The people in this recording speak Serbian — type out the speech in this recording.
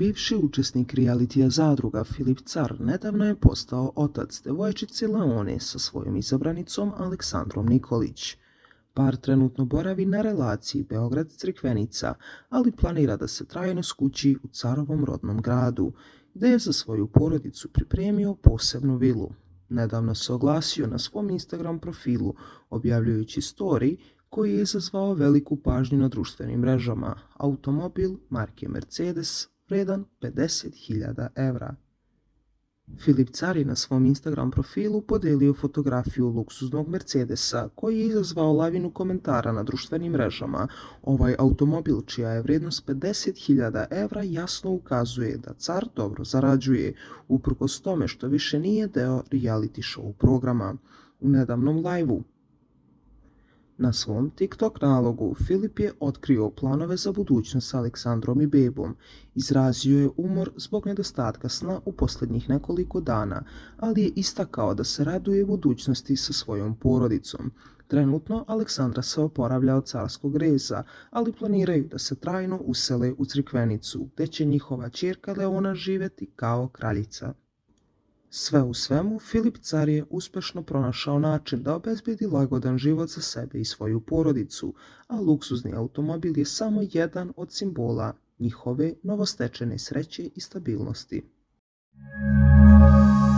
Bivši učesnik realitija Zadruga Filip Car nedavno je postao otac devojčice Leone sa svojom izabranicom Aleksandrom Nikolić. Par trenutno boravi na relaciji Beograd-Crikvenica, ali planira da se trajno skući u Carovom rodnom gradu, gde je za svoju porodicu pripremio posebnu vilu. Nedavno se oglasio na svom Instagram profilu, objavljujući story koji je izazvao veliku pažnju na društvenim mrežama, automobil marke Mercedes vredan 50.000 evra. Filip Car je na svom Instagram profilu podelio fotografiju luksuznog Mercedesa koji je izazvao lavinu komentara na društvenim mrežama. Ovaj automobil, čija je vrednost 50.000 evra, jasno ukazuje da Car dobro zarađuje, uprkos tome što više nije deo reality show programa. U nedavnom live-u na svom TikTok nalogu Filip je otkrio planove za budućnost s Aleksandrom i bebom. Izrazio je umor zbog nedostatka sna u posljednjih nekoliko dana, ali je istakao da se raduje budućnosti sa svojom porodicom. Trenutno Aleksandra se oporavlja od carskog reza, ali planiraju da se trajno usele u Crikvenicu, gde će njihova ćerka Leona živjeti kao kraljica. Sve u svemu, Filip Car je uspešno pronašao način da obezbedi lagodan život za sebe i svoju porodicu, a luksuzni automobil je samo jedan od simbola njihove novostečene sreće i stabilnosti.